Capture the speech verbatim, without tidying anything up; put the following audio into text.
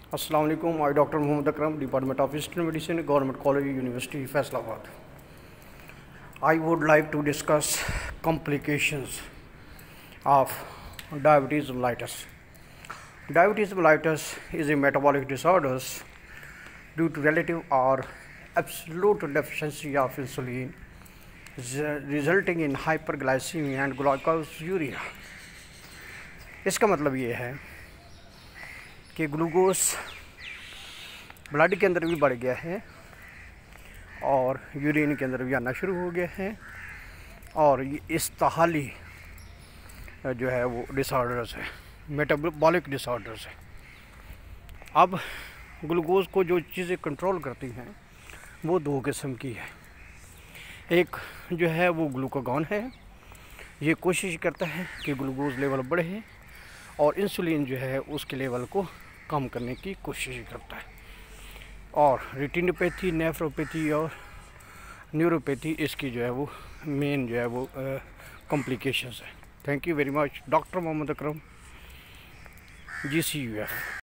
अस्सलाम वालेकुम। I doctor Mohammad Akram, department of eastern medicine, government college, university Faisalabad. I would like to discuss complications of diabetes mellitus. Diabetes mellitus is a metabolic disorder due to relative or absolute deficiency of insulin, resulting in hyperglycemia and glycosuria. इसका मतलब ये है कि glucose blood के अंदर भी बढ़ गया है और यूरिन के अंदर भी आना शुरू हो गया है, और ये इस्ताहाली जो है वो डिसऑर्डर्स है, मेटाबॉलिक डिसऑर्डर्स है। अब ग्लूकोज को जो चीज़ें कंट्रोल करती हैं वो दो किस्म की है। एक जो है वो ग्लूकागॉन है, ये कोशिश करता है कि ग्लूकोज लेवल बढ़े, और इंसुलिन जो है उसके लेवल को कम करने की कोशिश करता है। और रेटिनोपैथी, नेफ्रोपैथी और न्यूरोपैथी इसकी जो है वो मेन जो है वो कॉम्प्लिकेशंस है। Thank you very much. Doctor Mohammad Akram, G C U F.